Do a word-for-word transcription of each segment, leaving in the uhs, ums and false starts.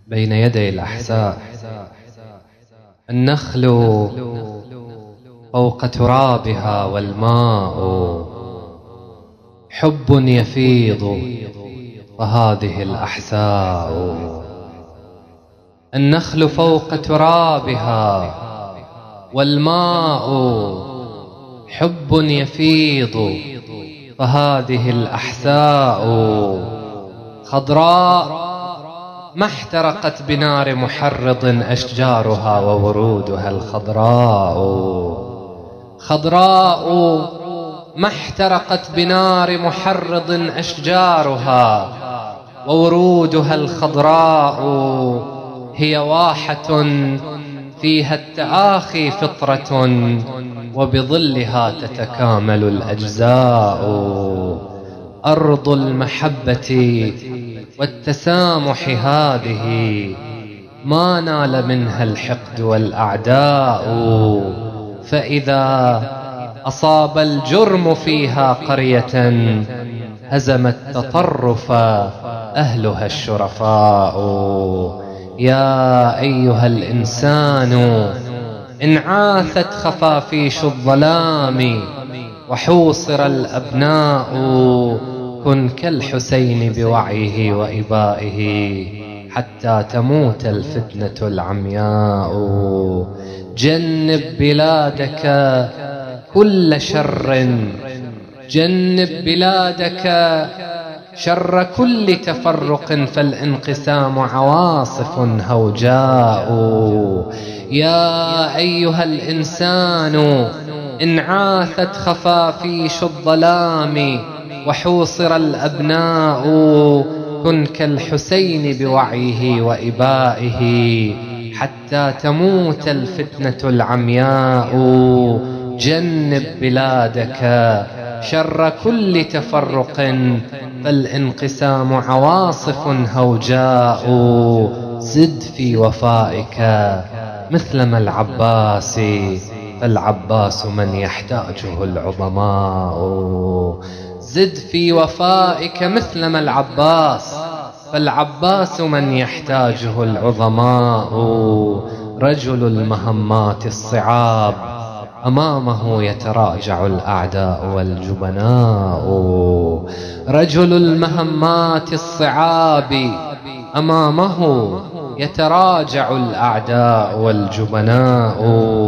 بين يدي الأحساء. النخل فوق ترابها والماء حب يفيض فهذه الأحساء. النخل فوق ترابها والماء حب يفيض فهذه الأحساء. خضراء ما احترقت بنار محرض أشجارها وورودها الخضراء. خضراء ما احترقت بنار محرض أشجارها وورودها الخضراء. هي واحة فيها التآخي فطرة وبظلها تتكامل الأجزاء. أرض المحبة والتسامح هذه ما نال منها الحقد والأعداء. فإذا أصاب الجرم فيها قرية هزم التطرف أهلها الشرفاء. يا أيها الإنسان إن عاثت خفافيش الظلام وحوصر الأبناء كن كالحسين بوعيه وإبائه حتى تموت الفتنة العمياء. جنب بلادك كل شر، جنب بلادك شر كل تفرق فالانقسام عواصف هوجاء. يا أيها الإنسان إن عاثت خفافيش الظلام وحوصر الأبناء كن كالحسين بوعيه وإبائه حتى تموت الفتنة العمياء. جنب بلادك شر كل تفرق فالانقسام عواصف هوجاء. زد في وفائك مثلما العباس فالعباس من يحتاجه العظماء. زد في وفائك مثلما العباس فالعباس من يحتاجه العظماء. رجل المهمات الصعاب أمامه يتراجع الأعداء والجبناء. رجل المهمات الصعاب أمامه يتراجع الأعداء والجبناء.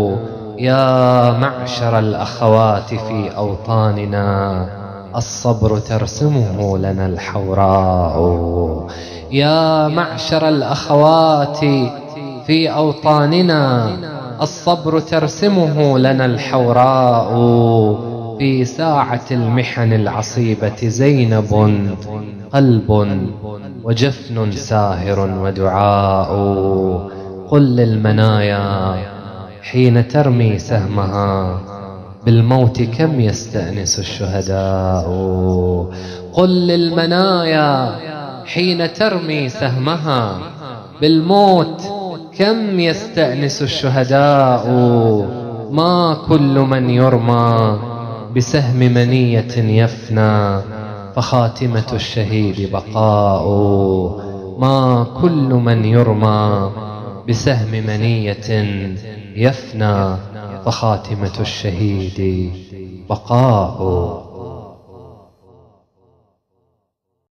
يا معشر الأخوات في أوطاننا الصبر ترسمه لنا الحوراء. يا معشر الأخوات في أوطاننا الصبر ترسمه لنا الحوراء. في ساعة المحن العصيبة زينب قلب وجفن ساهر ودعاء. قل للمنايا حين ترمي سهمها بالموت كم يستأنس الشهداء. قل للمنايا حين ترمي سهمها بالموت كم يستأنس الشهداء. ما كل من يرمى بسهم منية يفنى فخاتمة الشهيد بقاء. ما كل من يرمى بسهم منية يفنى فخاتمة الشهيد بقاء.